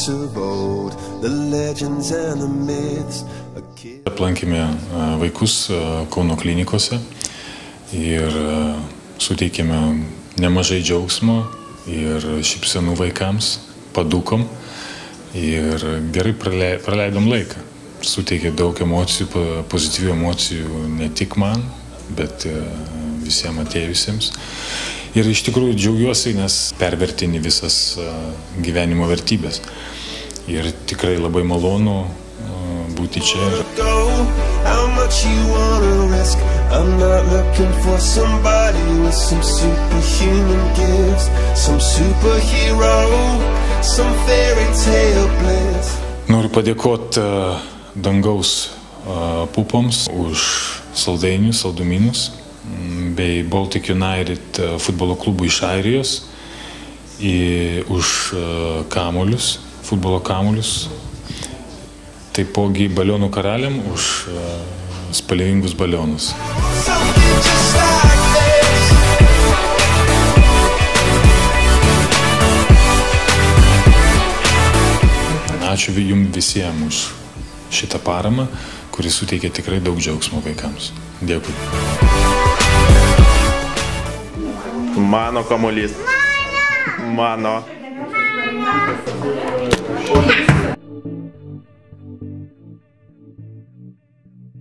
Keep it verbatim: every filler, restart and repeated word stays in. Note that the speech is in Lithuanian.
of old, the legends and the myths. Aplankėme vaikus Kauno klinikose ir suteikėme nemažai džiaugsmo ir šypsenų vaikams, padukom ir gerai praleidom laiką. Suteikė daug emocijų, pozityvių emocijų ne tik man, bet visiems atėjusiems. Ir iš tikrųjų džiaugiuosi, nes pervertini visas gyvenimo vertybės. Ir tikrai labai malonu būti čia. Noriu padėkoti dangaus pupoms už saldainius, saldumynus, bei Baltic United futbolo klubų iš Airijos už kamuolius, futbolo kamuolius, taipogi balionų karaliam už spalvingus balionus. Ačiū jums visiems už šitą paramą, kuris suteikia tikrai daug džiaugsmo vaikams. Dėkui. Mano kamuolys. Mano.